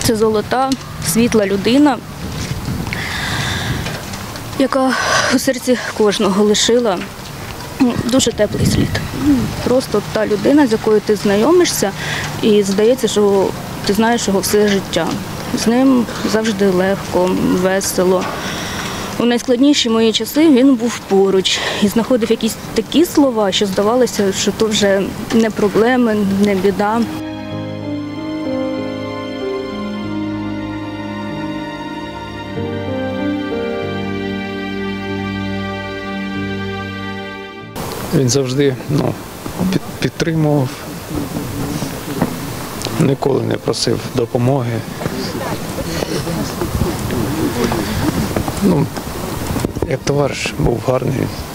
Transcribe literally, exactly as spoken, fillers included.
Це золота, світла людина, яка у серці кожного лишила дуже теплий слід. Просто та людина, з якою ти знайомишся, і здається, що ти знаєш його все життя. З ним завжди легко, весело. У найскладніші мої часи він був поруч і знаходив якісь такі слова, що здавалося, що то вже не проблеми, не біда. Він завжди ну, під, підтримував, ніколи не просив допомоги. Ну, як товариш був гарний.